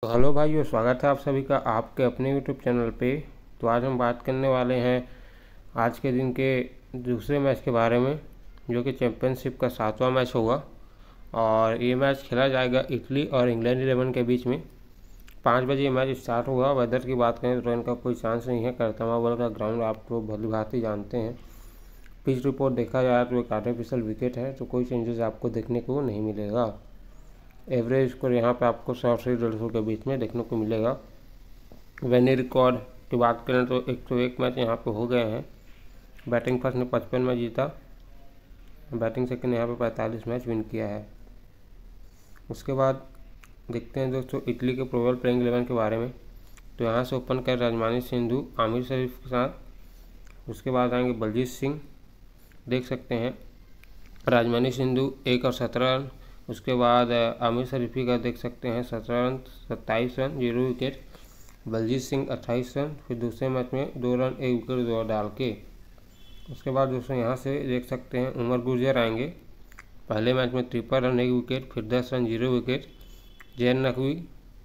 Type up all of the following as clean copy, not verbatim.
तो हेलो भाइयों, स्वागत है आप सभी का आपके अपने यूट्यूब चैनल पे। तो आज हम बात करने वाले हैं आज के दिन के दूसरे मैच के बारे में, जो कि चैंपियनशिप का 7वां मैच होगा। और ये मैच खेला जाएगा इटली और इंग्लैंड 11 के बीच में। 5 बजे ये मैच स्टार्ट होगा। वेदर की बात करें तो रेन का कोई चांस नहीं है। करतमावल का ग्राउंड आप तो भली भांति जानते हैं। पिच रिपोर्ट देखा जाए तो एक आर्टिफिशियल विकेट है, तो कोई चेंजेस आपको देखने को नहीं मिलेगा। एवरेज स्कोर यहाँ पे आपको 100 से 150 के बीच में देखने को मिलेगा। विनिंग रिकॉर्ड की बात करें तो 101 मैच यहाँ पे हो गए हैं। बैटिंग फर्स्ट ने 55 मैच जीता, बैटिंग सेकंड ने यहाँ पे 45 मैच विन किया है। उसके बाद देखते हैं दोस्तों इटली के प्रोबेबल प्लेइंग 11 के बारे में। तो यहाँ से ओपन कर राजमानी सिंधु आमिर शरीफ के साथ। उसके बाद आएंगे बलजीत सिंह, देख सकते हैं राजमानी सिंधु 1 और 17 रन। उसके बाद आमिर शरीफी का देख सकते हैं 17 run 27 run 0 wicket. Baljit Singh 28 run, फिर दूसरे मैच में 2 रन 1 विकेट 2 डाल के। उसके बाद दोस्तों यहाँ से देख सकते हैं उमर गुर्जर आएंगे। पहले मैच में 53 रन 1 विकेट, फिर 10 रन 0 विकेट। जैन नकवी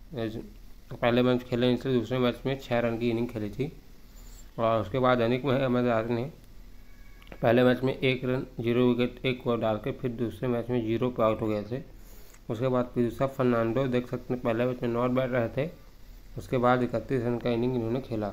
पहले मैच खेले नहीं थे, दूसरे मैच में 6 रन की इनिंग खेली थी। और उसके बाद अनिक महमद ने पहले मैच में 1 रन 0 विकेट 1 ओवर डाल के फिर दूसरे मैच में 0 पे आउट हो गए थे। उसके बाद पिरुसा फर्नांडो देख सकते हैं पहले मैच में नॉट बैट रहे थे। उसके बाद 31 रन का इनिंग इन्होंने खेला।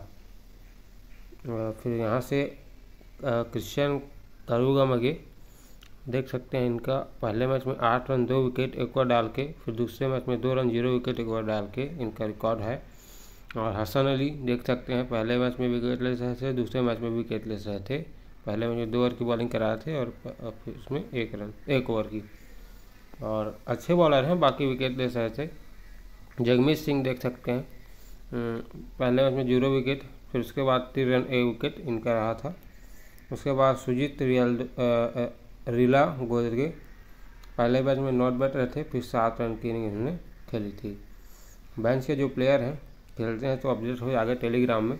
फिर यहाँ से क्रिश्चियन कारुगामगे देख सकते हैं इनका पहले मैच में 8 रन 2 विकेट 1 ओवर डाल के, फिर दूसरे मैच में 2 रन 0 विकेट 1 ओवर डाल के इनका रिकॉर्ड है। और हसन अली देख सकते हैं पहले मैच में विकेटलेस रहे थे, दूसरे मैच में विकेटलेस रहे थे। पहले में 2 ओवर की बॉलिंग कराए थे और फिर उसमें 1 ओवर की। और अच्छे बॉलर हैं, बाकी विकेट ले रहे थे। जगमीत सिंह देख सकते हैं पहले मैच में 0 विकेट, फिर उसके बाद 3 रन 1 विकेट इनका रहा था। उसके बाद सुजीत रीला गोदरे पहले मैच में नॉट बैट रहे थे, फिर 7 रन की इनिंग इन्होंने खेली थी। बेंच के जो प्लेयर हैं खेलते हैं तो अपडेट हो जाएगा टेलीग्राम में।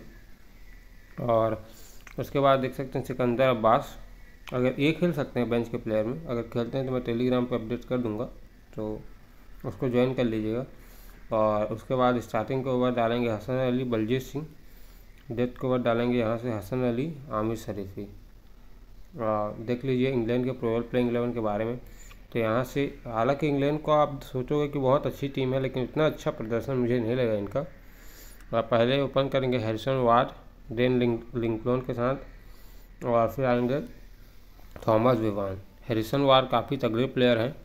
और उसके बाद देख सकते हैं सिकंदर अब्बास, अगर ये खेल सकते हैं बेंच के प्लेयर में, अगर खेलते हैं तो मैं टेलीग्राम पे अपडेट कर दूंगा, तो उसको ज्वाइन कर लीजिएगा। और उसके बाद स्टार्टिंग के ओवर डालेंगे हसन अली बलजीत सिंह, डेथ के ओवर डालेंगे यहाँ से हसन अली आमिर शरीफी। देख लीजिए इंग्लैंड के प्रोबेबल प्लेइंग 11 के बारे में। तो यहाँ से हालांकि इंग्लैंड को आप सोचोगे कि बहुत अच्छी टीम है, लेकिन इतना अच्छा प्रदर्शन मुझे नहीं लगा इनका। पहले ओपन करेंगे हैरिसन वार्ड डेन लिंकलोन के साथ, और फिर आएंगे थॉमस विवान। हैरिसन वार्ड काफ़ी तगड़े प्लेयर हैं,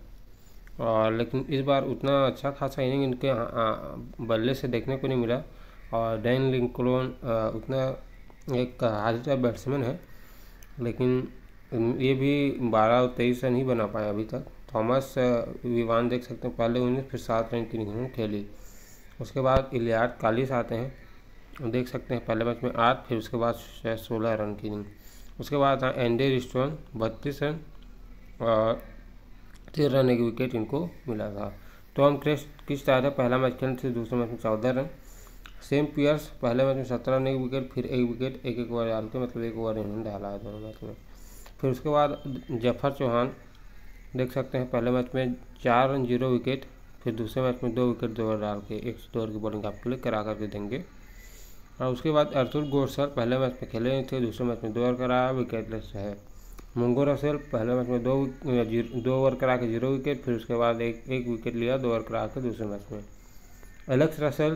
और लेकिन इस बार उतना अच्छा खासा इनिंग इनके बल्ले से देखने को नहीं मिला। और डेन लिंकलोन उतना एक हाजिर बैट्समैन है, लेकिन ये भी 12 और 23 रन ही बना पाए अभी तक। थॉमस विवान देख सकते हैं पहले 19 फिर 7 रन की इनिंग खेली। उसके बाद इलियाड कालिस आते हैं, देख सकते हैं पहले मैच में 8, फिर उसके बाद 16 रन की इनिंग। उसके बाद एंडी रिस्टोन 32 रन और 13 रन 1 विकेट इनको मिला था। तो हम किस तरह पहला मैच खेले थे, दूसरे मैच में 14 रन। सेम पियर्स पहले मैच में 17 रन 1 विकेट, फिर 1 विकेट 1 ओवर डाल के, मतलब 1 ओवर इन्होंने डाला है दोनों मैच में। फिर उसके बाद जफर चौहान देख सकते हैं पहले मैच में 4 रन 0 विकेट, फिर दूसरे मैच में 2 विकेट 2 ओवर डाल के 102 ओवर की बॉलिंग आपके लिए करा करके देंगे। और उसके बाद अर्तुल गोरसर पहले मैच में खेले नहीं थे, दूसरे मैच में 2 ओवर कराया विकेटलेस है। मुंगो रसेल पहले मैच में 2 ओवर करा के 0 विकेट, फिर उसके बाद एक विकेट लिया 2 ओवर करा के दूसरे मैच में। एलेक्स रसेल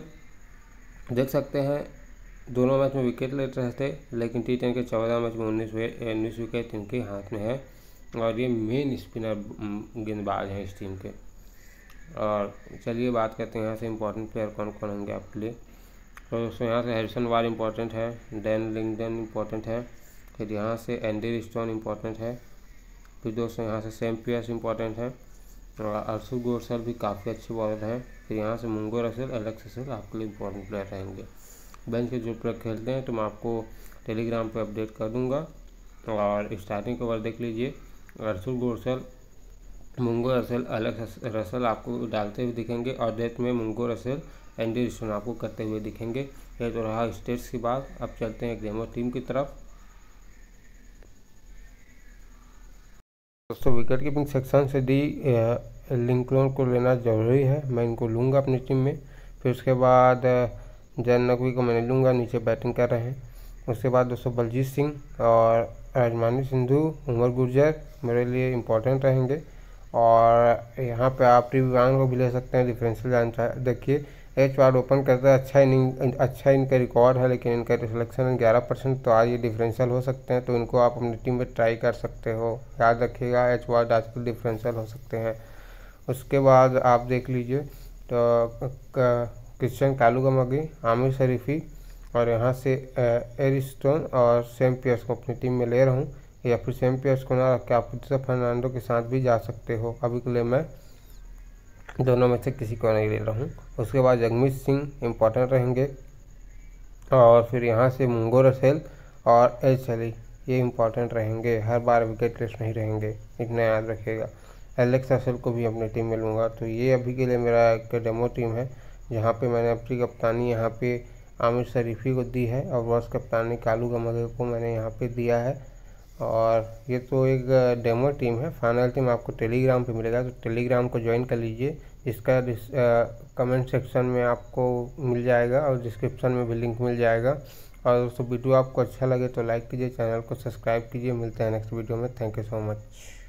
देख सकते हैं दोनों मैच में विकेट ले रहे थे, लेकिन T10 के 14 मैच में 19 विकेट इनके हाथ में है। और ये मेन स्पिनर गेंदबाज हैं इस टीम के। और चलिए बात करते हैं यहाँ से इंपॉर्टेंट प्लेयर कौन कौन होंगे आपके लिए। तो दोस्तों यहाँ से हैरिसन वार्ड इंपॉर्टेंट है, डैन लिंगडन इंपॉर्टेंट है, फिर यहाँ से एंडी रिस्टोन इंपॉर्टेंट है, फिर दोस्तों यहाँ से सैम पियर्स इंपॉर्टेंट है, और अर्तुल गोरसर भी काफ़ी अच्छे बॉलर हैं। फिर यहाँ से मुंगो रसेल एलेक्स रसेल आपके लिए इंपॉर्टेंट प्लेयर रहेंगे। बेंच के जो प्लेयर खेलते हैं तो मैं आपको टेलीग्राम पे अपडेट कर दूंगा। और स्टार्टिंग के ओवर देख लीजिए, अर्तुल गोरसर मुंगो रसेल एलेक्स रसेल आपको डालते हुए दिखेंगे, और डेथ में मुंगो रसेल एंडी रिस्टोन आपको करते हुए दिखेंगे। ये तो रहा स्टेट्स की बात। अब चलते हैं डेमो टीम की तरफ। दोस्तों विकेट कीपिंग सेक्शन से डी लिंकलोन को लेना ज़रूरी है, मैं इनको लूँगा अपनी टीम में। फिर उसके बाद जैन नकवी को मैंने लूँगा, नीचे बैटिंग कर रहे हैं। उसके बाद दोस्तों बलजीत सिंह और राजमानी सिंधु, उमर गुर्जर मेरे लिए इम्पोर्टेंट रहेंगे। और यहाँ पे आप रिवान को भी ले सकते हैं, डिफरेंशियल जान देखिए। एच वार्ड ओपन करता है, अच्छा इनका रिकॉर्ड है, लेकिन इनका सिलेक्शन 11%, तो आज ये डिफरेंशियल हो सकते हैं, तो इनको आप अपनी टीम में ट्राई कर सकते हो। याद रखिएगा एच वार्ड आजकल डिफरेंशियल हो सकते हैं। उसके बाद आप देख लीजिए तो क्रिश्चियन कालूगमगी, आमिर शरीफी और यहाँ से एरिस्टोन और सेम पियर्स को अपनी टीम में ले रहा हूँ, या फिर सेम पियर्स को ना रख के आप फर्नांडो के साथ भी जा सकते हो। अभी के लिए मैं दोनों में से किसी को नहीं ले रहा हूँ। उसके बाद जगमीत सिंह इम्पोर्टेंट रहेंगे, और फिर यहाँ से मुंगो रसेल और एच अली ये इम्पोर्टेंट रहेंगे, हर बार विकेट लिस्ट नहीं रहेंगे, इतना याद रखिएगा। एलेक्स रसेल को भी अपनी टीम में लूँगा। तो ये अभी के लिए मेरा एक डेमो टीम है, जहाँ पे मैंने अपनी कप्तानी यहाँ पे आमिर शरीफी को दी है और वर्ष कप्तानी कालूगमगी को मैंने यहाँ पे दिया है। और ये तो एक डेमो टीम है, फाइनल टीम आपको टेलीग्राम पे मिलेगा, तो टेलीग्राम को ज्वाइन कर लीजिए। इसका कमेंट सेक्शन में आपको मिल जाएगा और डिस्क्रिप्शन में भी लिंक मिल जाएगा। और दोस्तों वीडियो आपको अच्छा लगे तो लाइक कीजिए, चैनल को सब्सक्राइब कीजिए। मिलते हैं नेक्स्ट वीडियो में। Thank you so much.